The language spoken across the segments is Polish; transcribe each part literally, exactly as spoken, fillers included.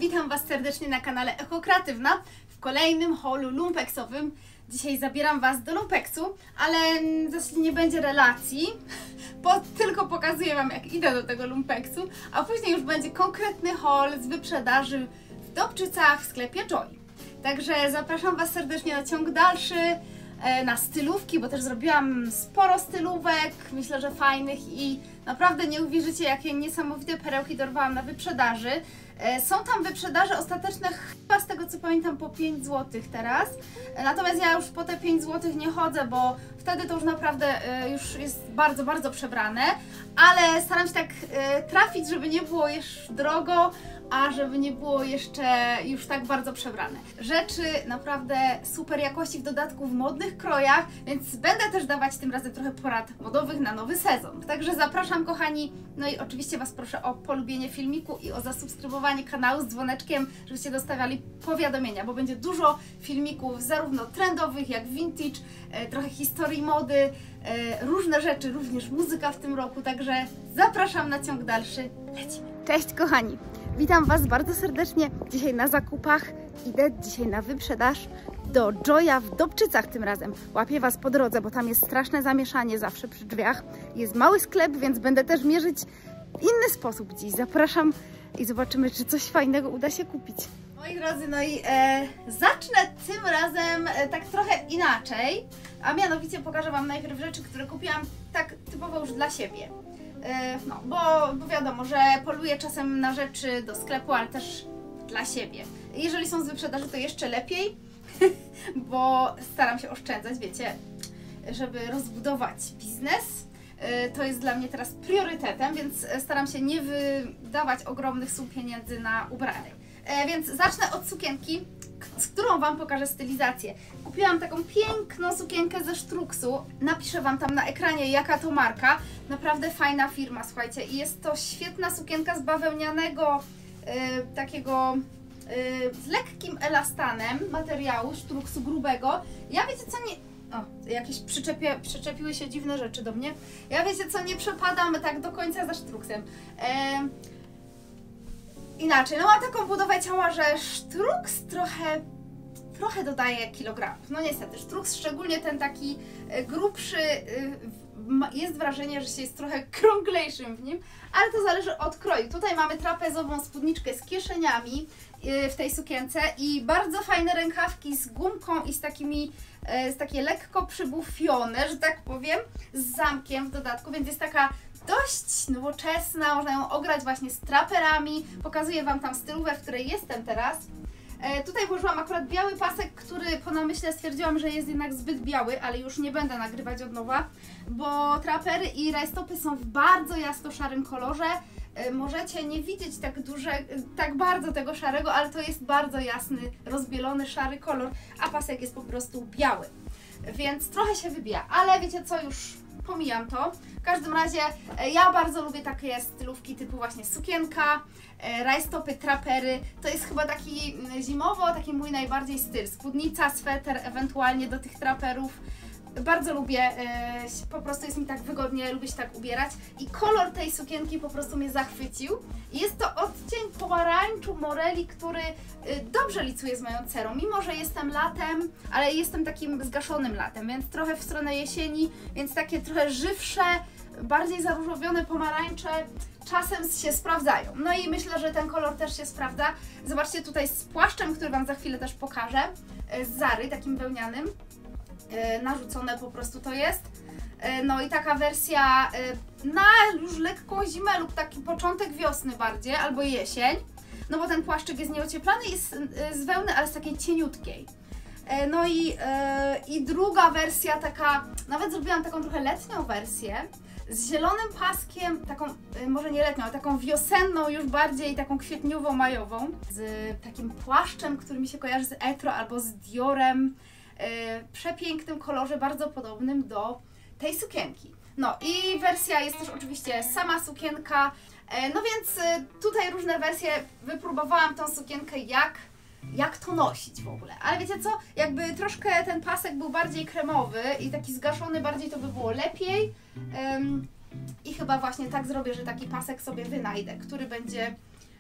witam Was serdecznie na kanale Echo Kreatywna w kolejnym haulu lumpeksowym. Dzisiaj zabieram Was do lumpeksu, ale zresztą nie będzie relacji, bo tylko pokazuję Wam, jak idę do tego lumpeksu, a później już będzie konkretny haul z wyprzedaży w Dobczycach w sklepie Joy. Także zapraszam Was serdecznie na ciąg dalszy, na stylówki, bo też zrobiłam sporo stylówek, myślę, że fajnych i naprawdę nie uwierzycie, jakie niesamowite perełki dorwałam na wyprzedaży. Są tam wyprzedaże ostateczne chyba z tego co pamiętam po pięć złotych teraz, natomiast ja już po te pięć złotych nie chodzę, bo wtedy to już naprawdę już jest bardzo, bardzo przebrane, ale staram się tak trafić, żeby nie było jeszcze drogo, a żeby nie było jeszcze już tak bardzo przebrane. Rzeczy naprawdę super jakości, w dodatku w modnych krojach, więc będę też dawać tym razem trochę porad modowych na nowy sezon. Także zapraszam, kochani, no i oczywiście Was proszę o polubienie filmiku i o zasubskrybowanie kanału z dzwoneczkiem, żebyście dostawiali powiadomienia, bo będzie dużo filmików zarówno trendowych jak vintage, e, trochę historii mody, e, różne rzeczy, również muzyka w tym roku, także zapraszam na ciąg dalszy, lecimy! Cześć kochani! Witam Was bardzo serdecznie dzisiaj na zakupach. Idę dzisiaj na wyprzedaż do Joya w Dobczycach tym razem. Łapię Was po drodze, bo tam jest straszne zamieszanie zawsze przy drzwiach. Jest mały sklep, więc będę też mierzyć w inny sposób dziś. Zapraszam i zobaczymy, czy coś fajnego uda się kupić. Moi drodzy, no i e, zacznę tym razem e, tak trochę inaczej, a mianowicie pokażę Wam najpierw rzeczy, które kupiłam tak typowo już dla siebie. No, bo, bo wiadomo, że poluję czasem na rzeczy do sklepu, ale też dla siebie. Jeżeli są z wyprzedaży, to jeszcze lepiej, bo staram się oszczędzać, wiecie, żeby rozbudować biznes. To jest dla mnie teraz priorytetem, więc staram się nie wydawać ogromnych sum pieniędzy na ubrania. Więc zacznę od sukienki, z którą Wam pokażę stylizację. Kupiłam taką piękną sukienkę ze Sztruksu. Napiszę Wam tam na ekranie, jaka to marka. Naprawdę fajna firma, słuchajcie. I jest to świetna sukienka z bawełnianego, yy, takiego yy, z lekkim elastanem materiału Sztruksu grubego. Ja wiecie co, nie... O, jakieś przyczepie, przyczepiły się dziwne rzeczy do mnie. Ja wiecie co, nie przepadam tak do końca za Sztruksem. Yy, Inaczej, no ma taką budowę ciała, że Sztruks trochę, trochę dodaje kilogramów. No niestety, Sztruks, szczególnie ten taki grubszy, jest wrażenie, że się jest trochę krąglejszym w nim, ale to zależy od kroju. Tutaj mamy trapezową spódniczkę z kieszeniami w tej sukience i bardzo fajne rękawki z gumką i z takimi, z takie lekko przybufione, że tak powiem, z zamkiem w dodatku, więc jest taka dość nowoczesna, można ją ograć właśnie z traperami. Pokazuję Wam tam stylówę, w której jestem teraz. E, tutaj włożyłam akurat biały pasek, który po namyśle stwierdziłam, że jest jednak zbyt biały, ale już nie będę nagrywać od nowa, bo trapery i rajstopy są w bardzo jasno-szarym kolorze. E, możecie nie widzieć tak duże, tak bardzo tego szarego, ale to jest bardzo jasny, rozbielony, szary kolor, a pasek jest po prostu biały. Więc trochę się wybija, ale wiecie co, już pomijam to. W każdym razie e, ja bardzo lubię takie stylówki typu właśnie sukienka, e, rajstopy, trapery. To jest chyba taki zimowo, taki mój najbardziej styl. Spódnica, sweter, ewentualnie do tych traperów. Bardzo lubię, e, po prostu jest mi tak wygodnie, lubię się tak ubierać i kolor tej sukienki po prostu mnie zachwycił. Jest to odcień pomarańczu Moreli, który e, dobrze licuje z moją cerą, mimo że jestem latem, ale jestem takim zgaszonym latem, więc trochę w stronę jesieni, więc takie trochę żywsze, bardziej zaróżowione pomarańcze czasem się sprawdzają. No i myślę, że ten kolor też się sprawdza. Zobaczcie tutaj z płaszczem, który Wam za chwilę też pokażę, e, z Zary, takim wełnianym. Narzucone po prostu to jest. No i taka wersja na już lekko zimę lub taki początek wiosny bardziej, albo jesień. No bo ten płaszczyk jest nieocieplany i z, z wełny, ale z takiej cieniutkiej. No i, i druga wersja taka, nawet zrobiłam taką trochę letnią wersję z zielonym paskiem, taką, może nie letnią, ale taką wiosenną, już bardziej taką kwietniową, majową. Z takim płaszczem, który mi się kojarzy z Etro albo z Diorem. W przepięknym kolorze, bardzo podobnym do tej sukienki. No i wersja jest też oczywiście sama sukienka, no więc tutaj różne wersje, wypróbowałam tą sukienkę jak, jak to nosić w ogóle. Ale wiecie co, jakby troszkę ten pasek był bardziej kremowy i taki zgaszony, bardziej to by było lepiej. I chyba właśnie tak zrobię, że taki pasek sobie wynajdę, który będzie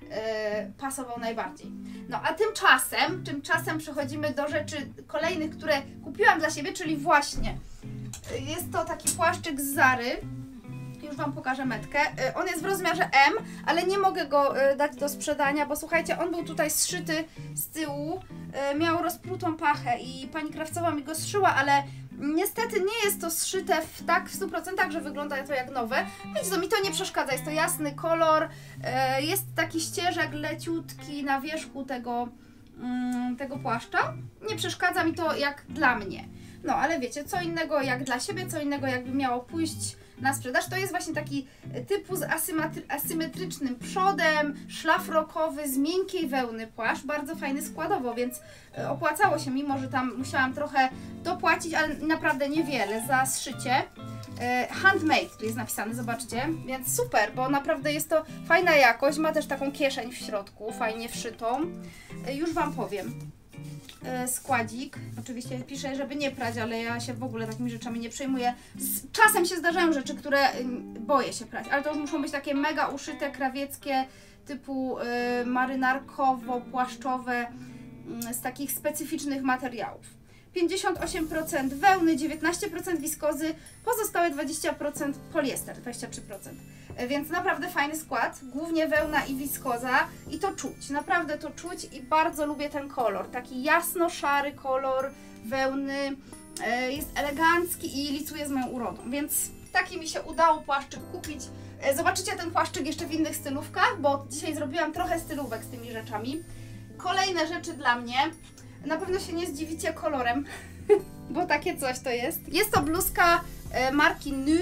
pasował najbardziej. No a tymczasem, tymczasem przechodzimy do rzeczy kolejnych, które kupiłam dla siebie, czyli właśnie jest to taki płaszczyk z Zary. Już Wam pokażę metkę. On jest w rozmiarze M, ale nie mogę go dać do sprzedania, bo słuchajcie, on był tutaj zszyty z tyłu, miał rozprutą pachę i pani krawcowa mi go zszyła, ale niestety nie jest to zszyte w tak w stu procentach, że wygląda to jak nowe, więc to mi to nie przeszkadza, jest to jasny kolor, jest taki ścieżek leciutki na wierzchu tego, tego płaszcza, nie przeszkadza mi to jak dla mnie. No ale wiecie, co innego jak dla siebie, co innego jakby miało pójść na sprzedaż, to jest właśnie taki typu z asymetrycznym przodem, szlafrokowy, z miękkiej wełny płaszcz, bardzo fajny składowo, więc opłacało się, mimo że tam musiałam trochę dopłacić, ale naprawdę niewiele za zszycie. Handmade tu jest napisane, zobaczcie, więc super, bo naprawdę jest to fajna jakość, ma też taką kieszeń w środku, fajnie wszytą. Już Wam powiem. Składzik, oczywiście piszę, żeby nie prać, ale ja się w ogóle takimi rzeczami nie przejmuję. Z czasem się zdarzają rzeczy, które boję się prać, ale to już muszą być takie mega uszyte, krawieckie, typu y, marynarkowo-płaszczowe, y, z takich specyficznych materiałów. pięćdziesiąt osiem procent wełny, dziewiętnaście procent wiskozy, pozostałe dwadzieścia procent poliester, dwadzieścia trzy procent. Więc naprawdę fajny skład, głównie wełna i wiskoza i to czuć, naprawdę to czuć i bardzo lubię ten kolor, taki jasno-szary kolor wełny, jest elegancki i licuje z moją urodą, więc taki mi się udało płaszczyk kupić. Zobaczycie ten płaszczyk jeszcze w innych stylówkach, bo dzisiaj zrobiłam trochę stylówek z tymi rzeczami. Kolejne rzeczy dla mnie, na pewno się nie zdziwicie kolorem, bo takie coś to jest. Jest to bluzka marki New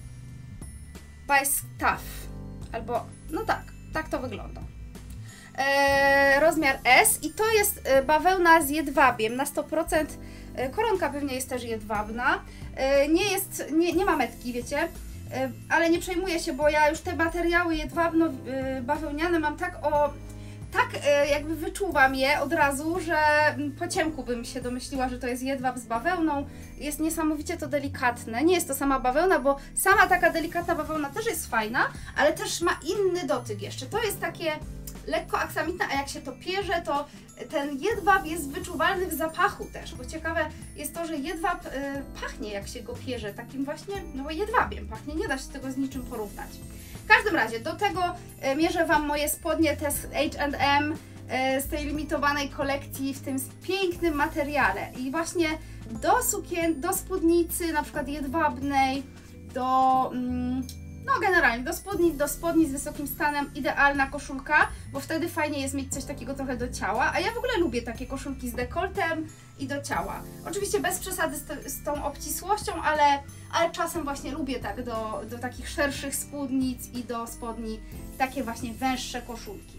by Stuff, albo no tak, tak to wygląda. E, rozmiar S i to jest bawełna z jedwabiem na sto procent, koronka pewnie jest też jedwabna, e, nie jest, nie, nie ma metki, wiecie, e, ale nie przejmuję się, bo ja już te materiały jedwabno-bawełniane mam tak o, tak e, jakby wyczuwam je od razu, że po ciemku bym się domyśliła, że to jest jedwab z bawełną. Jest niesamowicie to delikatne. Nie jest to sama bawełna, bo sama taka delikatna bawełna też jest fajna, ale też ma inny dotyk jeszcze. To jest takie lekko aksamitne, a jak się to pierze, to ten jedwab jest wyczuwalny w zapachu też, bo ciekawe jest to, że jedwab y, pachnie jak się go pierze, takim właśnie no jedwabiem pachnie, nie da się tego z niczym porównać. W każdym razie do tego y, mierzę Wam moje spodnie te z H and M y, z tej limitowanej kolekcji w tym pięknym materiale i właśnie do sukien, do spódnicy na przykład jedwabnej, do... Mm, no generalnie do spodni, do spodni z wysokim stanem idealna koszulka, bo wtedy fajnie jest mieć coś takiego trochę do ciała, a ja w ogóle lubię takie koszulki z dekoltem i do ciała. Oczywiście bez przesady z, z tą obcisłością, ale, ale czasem właśnie lubię tak do, do takich szerszych spódnic i do spodni takie właśnie węższe koszulki.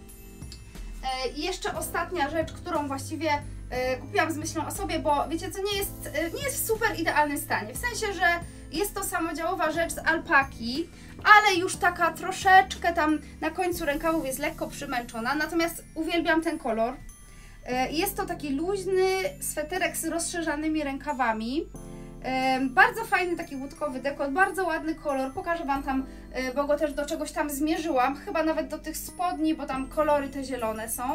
E, I jeszcze ostatnia rzecz, którą właściwie e, kupiłam z myślą o sobie, bo wiecie co, nie jest, e, nie jest w super idealnym stanie, w sensie, że jest to samodziałowa rzecz z alpaki, ale już taka troszeczkę tam na końcu rękawów jest lekko przymęczona, natomiast uwielbiam ten kolor. Jest to taki luźny sweterek z rozszerzanymi rękawami. Bardzo fajny taki łódkowy dekolt, bardzo ładny kolor, pokażę Wam tam, bo go też do czegoś tam zmierzyłam, chyba nawet do tych spodni, bo tam kolory te zielone są.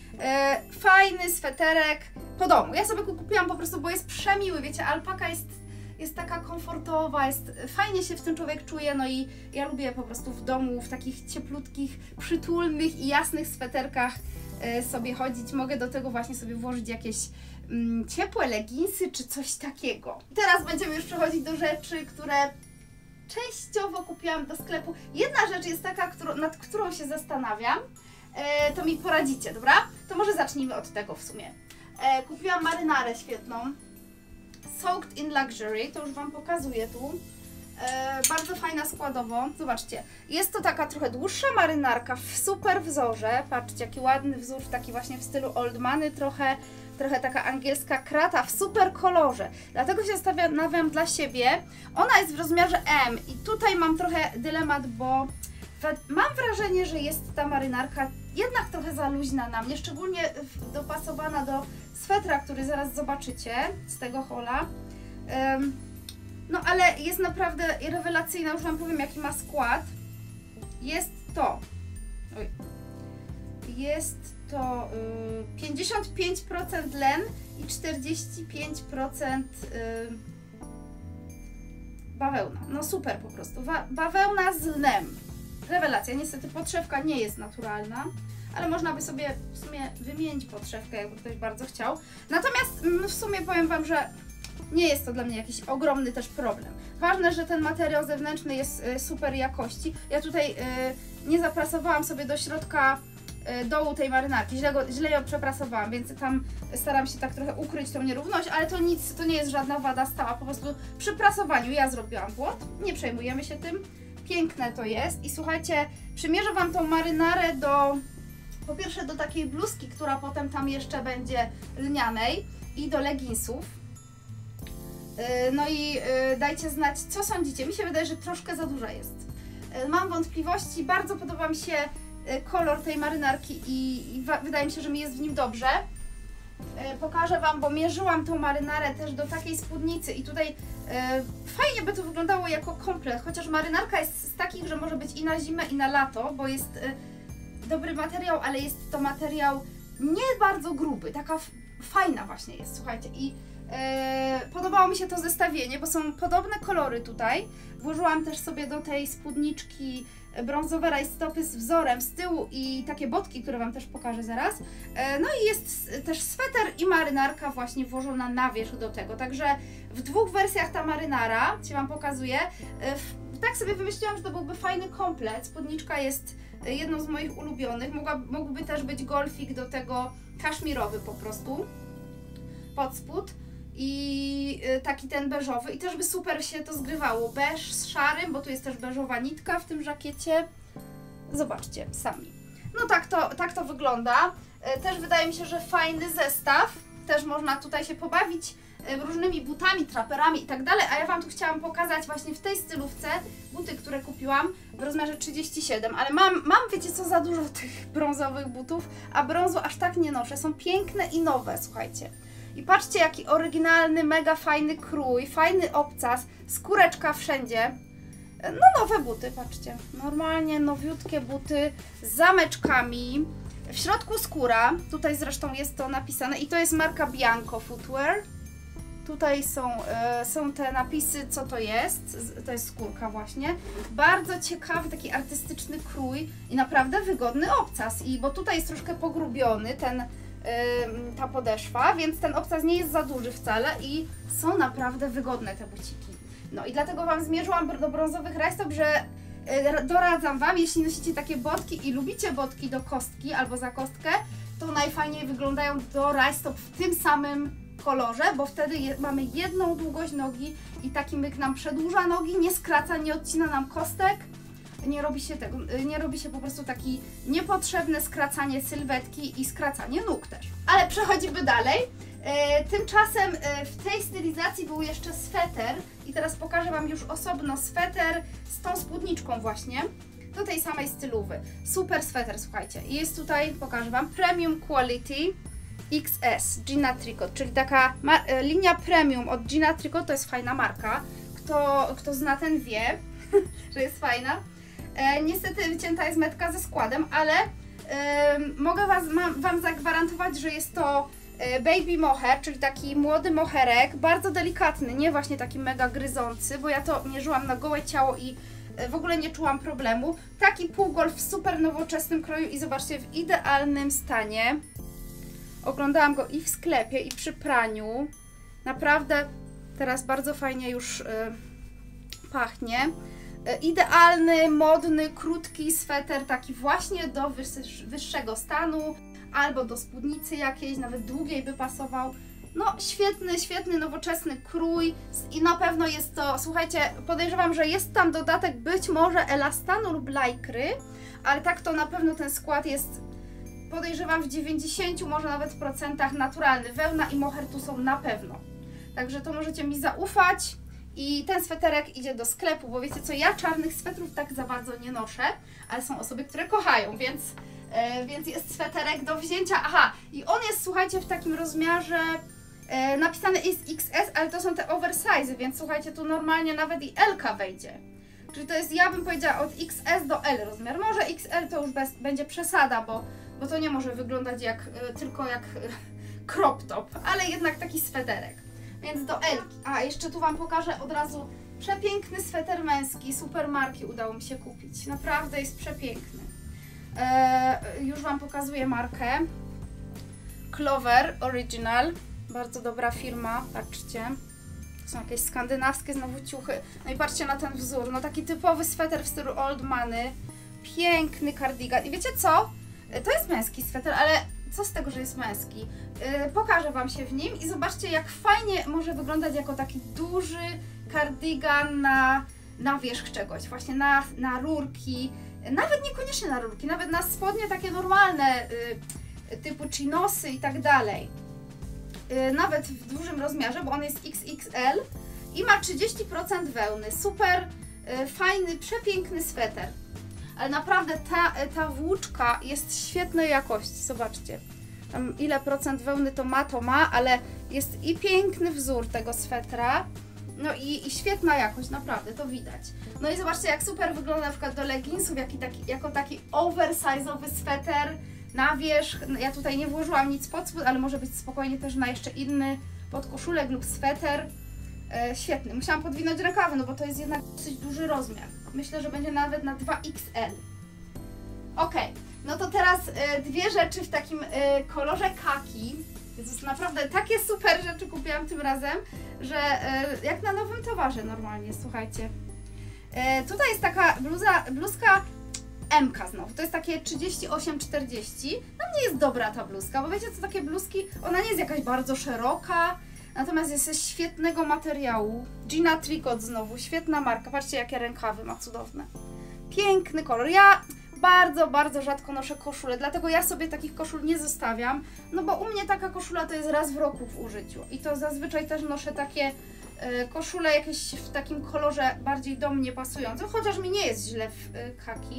Fajny sweterek po domu, ja sobie go kupiłam po prostu, bo jest przemiły, wiecie, alpaka jest jest taka komfortowa, jest, fajnie się w tym człowiek czuje, no i ja lubię po prostu w domu w takich cieplutkich, przytulnych i jasnych sweterkach y, sobie chodzić. Mogę do tego właśnie sobie włożyć jakieś mm, ciepłe leginsy czy coś takiego. Teraz będziemy już przechodzić do rzeczy, które częściowo kupiłam do sklepu. Jedna rzecz jest taka, którą, nad którą się zastanawiam, y, to mi poradzicie, dobra? To może zacznijmy od tego w sumie. Y, kupiłam marynarę świetną. Soaked in Luxury, to już Wam pokazuję tu. E, bardzo fajna składowo. Zobaczcie, jest to taka trochę dłuższa marynarka w super wzorze. Patrzcie, jaki ładny wzór, taki właśnie w stylu old money, trochę, trochę taka angielska krata w super kolorze. Dlatego się zastanawiam dla siebie. Ona jest w rozmiarze M i tutaj mam trochę dylemat, bo mam wrażenie, że jest ta marynarka jednak trochę za luźna na mnie, szczególnie dopasowana do swetra, który zaraz zobaczycie z tego hola. Um, no ale jest naprawdę rewelacyjna, już Wam powiem jaki ma skład. Jest to. Oj. jest to y, pięćdziesiąt pięć procent len i czterdzieści pięć procent y, bawełna. No super po prostu. Wa bawełna z lnem. Rewelacja. Niestety podszewka nie jest naturalna, ale można by sobie w sumie wymienić podszewkę, jakby ktoś bardzo chciał. Natomiast no w sumie powiem Wam, że nie jest to dla mnie jakiś ogromny też problem. Ważne, że ten materiał zewnętrzny jest y, super jakości. Ja tutaj y, nie zaprasowałam sobie do środka y, dołu tej marynarki, źle, go, źle ją przeprasowałam, więc tam staram się tak trochę ukryć tą nierówność, ale to nic, to nie jest żadna wada stała, po prostu przy prasowaniu ja zrobiłam błąd, nie przejmujemy się tym. Piękne to jest i słuchajcie, przymierzę Wam tą marynarę do, po pierwsze do takiej bluzki, która potem tam jeszcze będzie lnianej i do leginsów. No i dajcie znać, co sądzicie. Mi się wydaje, że troszkę za duża jest. Mam wątpliwości, bardzo podoba mi się kolor tej marynarki i, i wydaje mi się, że mi jest w nim dobrze. Pokażę Wam, bo mierzyłam tą marynarę też do takiej spódnicy i tutaj e, fajnie by to wyglądało jako komplet, chociaż marynarka jest z takich, że może być i na zimę, i na lato, bo jest e, dobry materiał, ale jest to materiał nie bardzo gruby, taka fajna właśnie jest, słuchajcie. I e, podobało mi się to zestawienie, bo są podobne kolory tutaj. Włożyłam też sobie do tej spódniczki brązowe rajstopy z wzorem z tyłu i takie botki, które Wam też pokażę zaraz. No i jest też sweter i marynarka właśnie włożona na wierzch do tego. Także w dwóch wersjach ta marynara, Ci Wam pokazuję. Tak sobie wymyśliłam, że to byłby fajny komplet. Spódniczka jest jedną z moich ulubionych. Mogła, mógłby też być golfik do tego kaszmirowy po prostu pod spód. I taki ten beżowy i też by super się to zgrywało, beż z szarym, bo tu jest też beżowa nitka w tym żakiecie. Zobaczcie sami. No tak to, tak to wygląda. Też wydaje mi się, że fajny zestaw. Też można tutaj się pobawić różnymi butami, traperami i tak dalej, a ja Wam tu chciałam pokazać właśnie w tej stylówce buty, które kupiłam w rozmiarze trzydzieści siedem, ale mam, mam wiecie co, za dużo tych brązowych butów, a brązu aż tak nie noszę. Są piękne i nowe, słuchajcie. I patrzcie, jaki oryginalny, mega fajny krój, fajny obcas, skóreczka wszędzie. No nowe buty, patrzcie. Normalnie nowiutkie buty z zameczkami. W środku skóra, tutaj zresztą jest to napisane i to jest marka Bianco Footwear. Tutaj są, y, są te napisy, co to jest. To jest skórka właśnie. Bardzo ciekawy, taki artystyczny krój i naprawdę wygodny obcas. I bo tutaj jest troszkę pogrubiony ten ta podeszwa, więc ten obcas nie jest za duży wcale i są naprawdę wygodne te buciki. No i dlatego Wam zmierzyłam do brązowych rajstop, że doradzam Wam, jeśli nosicie takie botki i lubicie botki do kostki albo za kostkę, to najfajniej wyglądają do rajstop w tym samym kolorze, bo wtedy je, mamy jedną długość nogi i taki myk nam przedłuża nogi, nie skraca, nie odcina nam kostek. Nie robi się tego, nie robi się po prostu taki niepotrzebne skracanie sylwetki i skracanie nóg też. Ale przechodzimy dalej. E, tymczasem e, w tej stylizacji był jeszcze sweter i teraz pokażę Wam już osobno sweter z tą spódniczką właśnie do tej samej stylowy. Super sweter, słuchajcie. I jest tutaj, pokażę Wam, Premium Quality X S Gina Tricot, czyli taka e, linia premium od Gina Tricot, to jest fajna marka. Kto, kto zna, ten wie, że jest fajna. E, niestety wycięta jest metka ze składem, ale e, mogę was, mam, Wam zagwarantować, że jest to e, baby mohair, czyli taki młody moherek, bardzo delikatny, nie właśnie taki mega gryzący, bo ja to mierzyłam na gołe ciało i e, w ogóle nie czułam problemu. Taki półgolf w super nowoczesnym kroju i zobaczcie, w idealnym stanie. Oglądałam go i w sklepie, i przy praniu. Naprawdę teraz bardzo fajnie już e, pachnie. Idealny, modny, krótki sweter, taki właśnie do wyższego stanu, albo do spódnicy jakiejś, nawet długiej by pasował. No świetny, świetny, nowoczesny krój i na pewno jest to, słuchajcie, podejrzewam, że jest tam dodatek być może elastanu lub lajkry, ale tak to na pewno ten skład jest, podejrzewam, w dziewięćdziesięciu, może nawet procentach naturalny. Wełna i mohair tu są na pewno. Także to możecie mi zaufać. I ten sweterek idzie do sklepu, bo wiecie co, ja czarnych swetrów tak za bardzo nie noszę, ale są osoby, które kochają, więc, e, więc jest sweterek do wzięcia. Aha, i on jest, słuchajcie, w takim rozmiarze, e, napisane jest X S, ale to są te oversize, więc słuchajcie, tu normalnie nawet i L ka wejdzie. Czyli to jest, ja bym powiedziała, od X S do L rozmiar. Może X L to już bez, będzie przesada, bo, bo to nie może wyglądać jak, y, tylko jak y, crop top, ale jednak taki sweterek. Więc do L. A, jeszcze tu Wam pokażę od razu przepiękny sweter męski, super marki udało mi się kupić. Naprawdę jest przepiękny. E, już Wam pokazuję markę. Clover Original. Bardzo dobra firma, patrzcie. To są jakieś skandynawskie znowu ciuchy. No i patrzcie na ten wzór. No taki typowy sweter w stylu Old Money. Piękny kardigan. I wiecie co? To jest męski sweter, ale co z tego, że jest męski? Yy, pokażę Wam się w nim i zobaczcie, jak fajnie może wyglądać jako taki duży kardigan na, na wierzch czegoś. Właśnie na, na rurki. Nawet niekoniecznie na rurki, nawet na spodnie takie normalne, yy, typu chinosy i tak dalej. Yy, nawet w dużym rozmiarze, bo on jest X X L i ma trzydzieści procent wełny. Super yy, fajny, przepiękny sweter. Ale naprawdę ta, ta włóczka jest świetnej jakości, zobaczcie. Tam ile procent wełny to ma, to ma, ale jest i piękny wzór tego swetra, no i, i świetna jakość, naprawdę, to widać. No i zobaczcie, jak super wygląda na przykład do leginsów, jak taki, jako taki oversize'owy sweter na wierzch. Ja tutaj nie włożyłam nic pod spód, ale może być spokojnie też na jeszcze inny podkoszulek lub sweter. E, świetny. Musiałam podwinąć rękawy, no bo to jest jednak dosyć duży rozmiar. Myślę, że będzie nawet na dwa X L. Ok, no to teraz e, dwie rzeczy w takim e, kolorze kaki. Jezus, naprawdę takie super rzeczy kupiłam tym razem, że e, jak na nowym towarze normalnie, słuchajcie. E, tutaj jest taka bluza, bluzka M K znowu, to jest takie trzydzieści osiem czterdzieści. Na mnie jest dobra ta bluzka, bo wiecie co, takie bluzki, ona nie jest jakaś bardzo szeroka, natomiast jest ze świetnego materiału. Gina Tricot znowu, świetna marka, patrzcie jakie rękawy ma cudowne. Piękny kolor. Ja bardzo, bardzo rzadko noszę koszulę, dlatego ja sobie takich koszul nie zostawiam, no bo u mnie taka koszula to jest raz w roku w użyciu i to zazwyczaj też noszę takie y, koszule jakieś w takim kolorze bardziej do mnie pasujące, chociaż mi nie jest źle w y, kaki.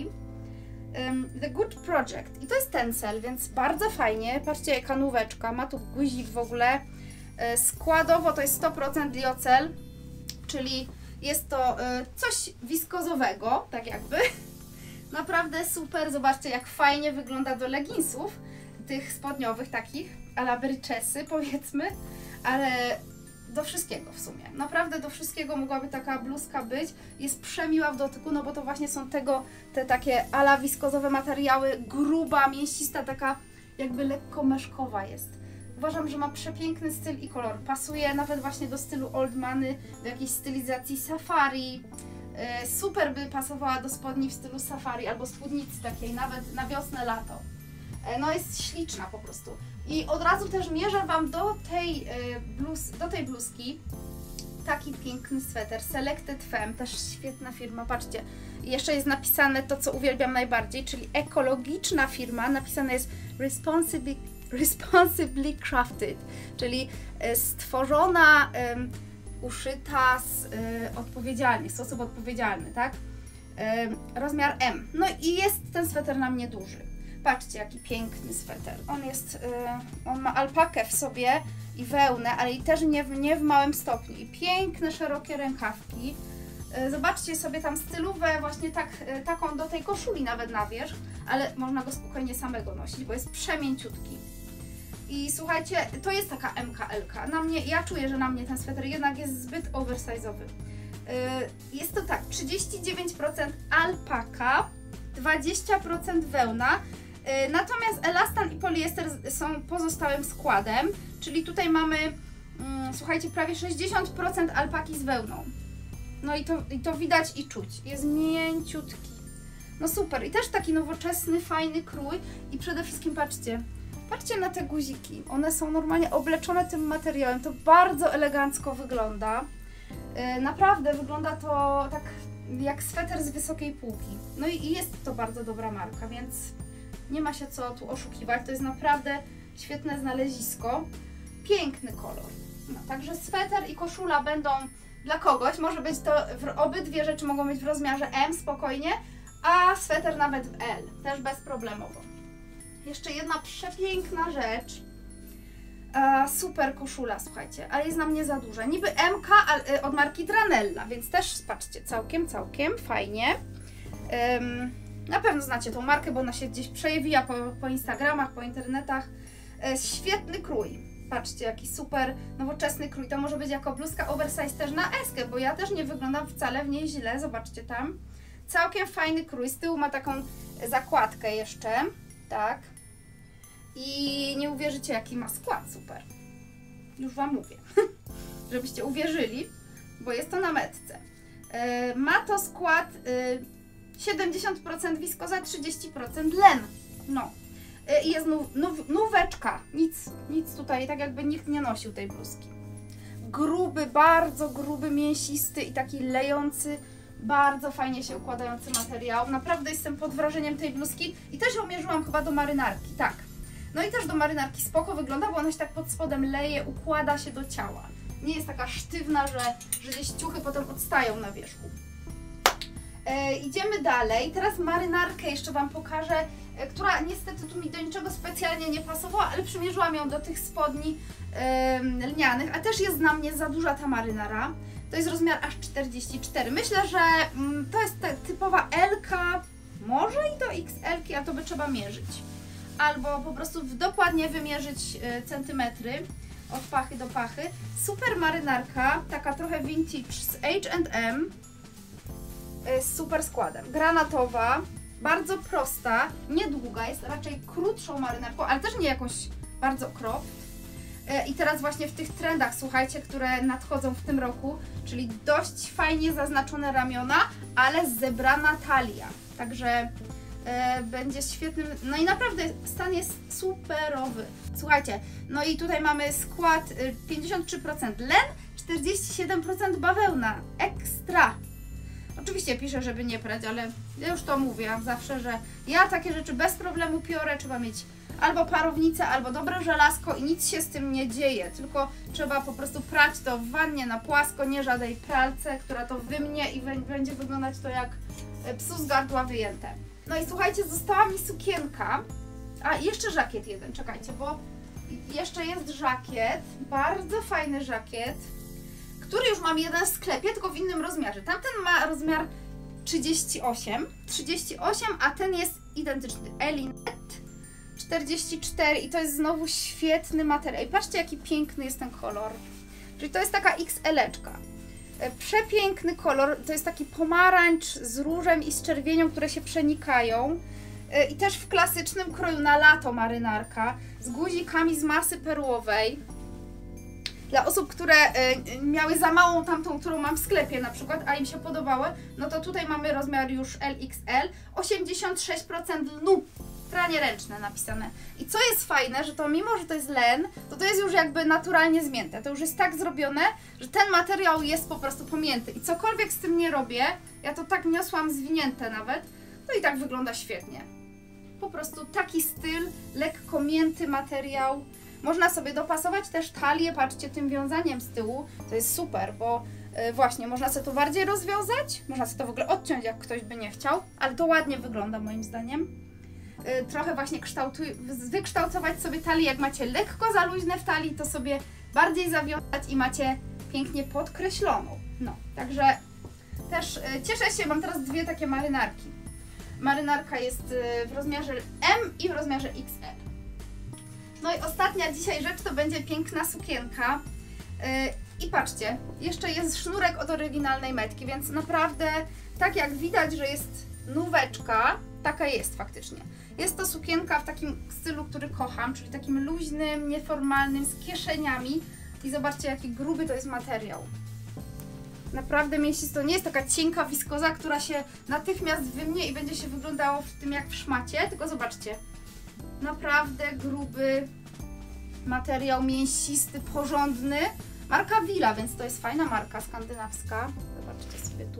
Um, The Good Project i to jest tencel, więc bardzo fajnie, patrzcie jaka nóweczka, ma tu guzik w ogóle, y, składowo to jest sto procent liocel, czyli jest to y, coś wiskozowego, tak jakby. Naprawdę super, zobaczcie jak fajnie wygląda do leginsów, tych spodniowych takich, a la Bridgesy powiedzmy, ale do wszystkiego w sumie. Naprawdę do wszystkiego mogłaby taka bluzka być. Jest przemiła w dotyku, no bo to właśnie są tego, te takie a la wiskozowe materiały, gruba, mięsista, taka jakby lekko meszkowa jest. Uważam, że ma przepiękny styl i kolor. Pasuje nawet właśnie do stylu Old Money, do jakiejś stylizacji safari. Super by pasowała do spodni w stylu safari albo spódnicy takiej, nawet na wiosnę, lato. No jest śliczna po prostu. I od razu też mierzę Wam do tej, bluz, do tej bluzki taki piękny sweter, Selected Femme, też świetna firma, patrzcie. I jeszcze jest napisane to, co uwielbiam najbardziej, czyli ekologiczna firma, napisane jest Responsibly, responsibly Crafted, czyli stworzona, um, uszyta z, y, odpowiedzialnie, w sposób odpowiedzialny, tak? Y, rozmiar M. No i jest ten sweter na mnie duży. Patrzcie, jaki piękny sweter. On jest, y, on ma alpakę w sobie i wełnę, ale i też nie w, nie w małym stopniu. I piękne, szerokie rękawki. Y, zobaczcie sobie tam stylówę właśnie tak, y, taką do tej koszuli nawet na wierzch, ale można go spokojnie samego nosić, bo jest przemięciutki. I słuchajcie, to jest taka M K L K. Na mnie, ja czuję, że na mnie ten sweter jednak jest zbyt oversize'owy. Yy, jest to tak, trzydzieści dziewięć procent alpaka, dwadzieścia procent wełna, yy, natomiast elastan i poliester są pozostałym składem, czyli tutaj mamy, yy, słuchajcie, prawie sześćdziesiąt procent alpaki z wełną. No i to, i to widać i czuć. Jest mięciutki. No super. I też taki nowoczesny, fajny krój i przede wszystkim patrzcie, Patrzcie na te guziki, one są normalnie obleczone tym materiałem, to bardzo elegancko wygląda. Yy, naprawdę wygląda to tak jak sweter z wysokiej półki. No i jest to bardzo dobra marka, więc nie ma się co tu oszukiwać, to jest naprawdę świetne znalezisko. Piękny kolor. No, także sweter i koszula będą dla kogoś, może być to, w, obydwie rzeczy mogą być w rozmiarze M spokojnie, a sweter nawet w L, też bezproblemowo. Jeszcze jedna przepiękna rzecz. E, super koszula, słuchajcie, ale jest na mnie za duża. Niby M K ale, od marki Dranella, więc też, patrzcie, całkiem, całkiem fajnie. Um, na pewno znacie tą markę, bo ona się gdzieś przejawia po, po Instagramach, po internetach. E, świetny krój. Patrzcie, jaki super nowoczesny krój. To może być jako bluzka oversize też na eskę, bo ja też nie wyglądam wcale w niej źle. Zobaczcie tam. Całkiem fajny krój. Z tyłu ma taką zakładkę jeszcze. Tak. I nie uwierzycie, jaki ma skład. Super. Już Wam mówię. Żebyście uwierzyli, bo jest to na metce. Yy, ma to skład yy, siedemdziesiąt procent wiskoza, trzydzieści procent len. No. I jest nów, nów, nóweczka, nic, nic tutaj, tak jakby nikt nie nosił tej bluzki. Gruby, bardzo gruby, mięsisty i taki lejący, bardzo fajnie się układający materiał. Naprawdę jestem pod wrażeniem tej bluzki i też ją mierzyłam chyba do marynarki, tak. No i też do marynarki spoko wygląda, bo ona się tak pod spodem leje, układa się do ciała. Nie jest taka sztywna, że, że gdzieś ciuchy potem odstają na wierzchu. E, idziemy dalej, teraz marynarkę jeszcze Wam pokażę, e, która niestety tu mi do niczego specjalnie nie pasowała, ale przymierzyłam ją do tych spodni e, lnianych, a też jest na mnie za duża ta marynara. To jest rozmiar aż czterdzieści cztery. Myślę, że mm, to jest ta typowa L-ka, może i do X L-ki, a to by trzeba mierzyć. Albo po prostu dokładnie wymierzyć e, centymetry od pachy do pachy. Super marynarka, taka trochę vintage z H and M. Z super składem. Granatowa, bardzo prosta, niedługa, jest raczej krótszą marynarką, ale też nie jakąś bardzo cropped. I teraz właśnie w tych trendach, słuchajcie, które nadchodzą w tym roku, czyli dość fajnie zaznaczone ramiona, ale zebrana talia. Także e, będzie świetnym, no i naprawdę stan jest superowy. Słuchajcie, no i tutaj mamy skład pięćdziesiąt trzy procent len, czterdzieści siedem procent bawełna. Ekstra! Oczywiście piszę, żeby nie prać, ale ja już to mówię zawsze, że ja takie rzeczy bez problemu piorę. Trzeba mieć albo parownicę, albo dobre żelazko i nic się z tym nie dzieje. Tylko trzeba po prostu prać to w wannie na płasko, nie żadnej pralce, która to wymnie i będzie wyglądać to jak psu z gardła wyjęte. No i słuchajcie, została mi sukienka. A jeszcze żakiet jeden, czekajcie, bo jeszcze jest żakiet. Bardzo fajny żakiet, który już mam jeden w sklepie, tylko w innym rozmiarze. Tamten ma rozmiar trzydzieści osiem, trzydzieści osiem, a ten jest identyczny. Elinet czterdzieści cztery i to jest znowu świetny materiał. I patrzcie, jaki piękny jest ten kolor. Czyli to jest taka X L-eczka. Przepiękny kolor, to jest taki pomarańcz z różem i z czerwienią, które się przenikają. I też w klasycznym kroju na lato marynarka, z guzikami z masy perłowej. Dla osób, które y, miały za małą tamtą, którą mam w sklepie na przykład, a im się podobały, no to tutaj mamy rozmiar już L X L, osiemdziesiąt sześć procent lnu, pranie ręczne napisane. I co jest fajne, że to mimo, że to jest len, to to jest już jakby naturalnie zmięte. To już jest tak zrobione, że ten materiał jest po prostu pomięty. I cokolwiek z tym nie robię, ja to tak niosłam zwinięte nawet, no i tak wygląda świetnie. Po prostu taki styl, lekko mięty materiał. Można sobie dopasować też talię, patrzcie, tym wiązaniem z tyłu, to jest super, bo yy, właśnie można sobie to bardziej rozwiązać, można sobie to w ogóle odciąć, jak ktoś by nie chciał, ale to ładnie wygląda moim zdaniem. Yy, trochę właśnie kształtuj, wykształtować sobie talię, jak macie lekko za luźne w talii, to sobie bardziej zawiązać i macie pięknie podkreśloną. No, także też yy, cieszę się, mam teraz dwie takie marynarki. Marynarka jest yy, w rozmiarze M i w rozmiarze X L. No i ostatnia dzisiaj rzecz to będzie piękna sukienka. Yy, I patrzcie, jeszcze jest sznurek od oryginalnej metki, więc naprawdę tak jak widać, że jest nóweczka, taka jest faktycznie. Jest to sukienka w takim stylu, który kocham, czyli takim luźnym, nieformalnym, z kieszeniami. I zobaczcie, jaki gruby to jest materiał. Naprawdę mięsisto, nie jest taka cienka wiskoza, która się natychmiast wymnie i będzie się wyglądało w tym jak w szmacie, tylko zobaczcie. Naprawdę gruby materiał, mięsisty, porządny. Marka Villa, więc to jest fajna marka skandynawska. Zobaczcie sobie tu.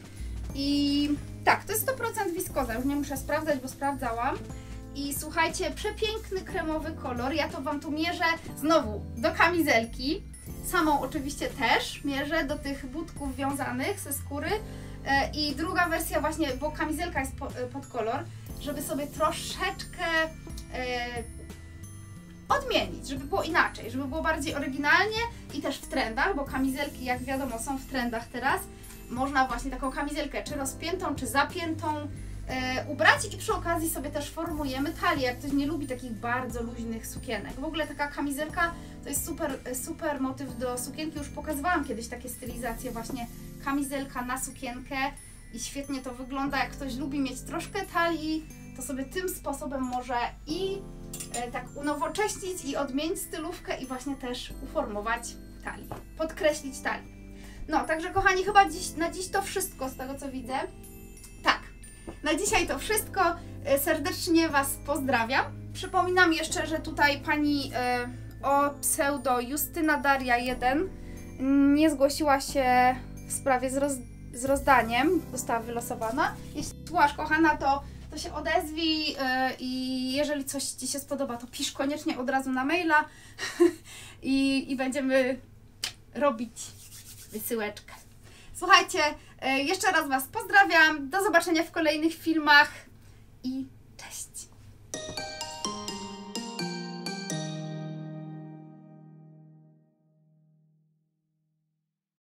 I tak, to jest sto procent wiskoza, już nie muszę sprawdzać, bo sprawdzałam. I słuchajcie, przepiękny kremowy kolor. Ja to Wam tu mierzę znowu do kamizelki. Samą oczywiście też mierzę do tych butków wiązanych ze skóry. I druga wersja właśnie, bo kamizelka jest pod kolor, żeby sobie troszeczkę odmienić, żeby było inaczej, żeby było bardziej oryginalnie i też w trendach, bo kamizelki, jak wiadomo, są w trendach teraz. Można właśnie taką kamizelkę czy rozpiętą, czy zapiętą e, ubrać i przy okazji sobie też formujemy talię, jak ktoś nie lubi takich bardzo luźnych sukienek. W ogóle taka kamizelka to jest super, super motyw do sukienki, już pokazywałam kiedyś takie stylizacje, właśnie kamizelka na sukienkę i świetnie to wygląda. Jak ktoś lubi mieć troszkę talii, to sobie tym sposobem może i e, tak unowocześnić i odmienić stylówkę i właśnie też uformować talię, podkreślić talię. No, także kochani, chyba dziś, na dziś to wszystko z tego co widzę. Tak, na dzisiaj to wszystko. Serdecznie Was pozdrawiam. Przypominam jeszcze, że tutaj pani e, o pseudo Justyna Daria jeden nie zgłosiła się w sprawie z, roz, z rozdaniem. Została wylosowana. Jeśli słuchasz, kochana, to, to się odezwij e, i jeżeli coś Ci się spodoba, to pisz koniecznie od razu na maila i, i będziemy robić wysyłeczkę. Słuchajcie, jeszcze raz Was pozdrawiam, do zobaczenia w kolejnych filmach i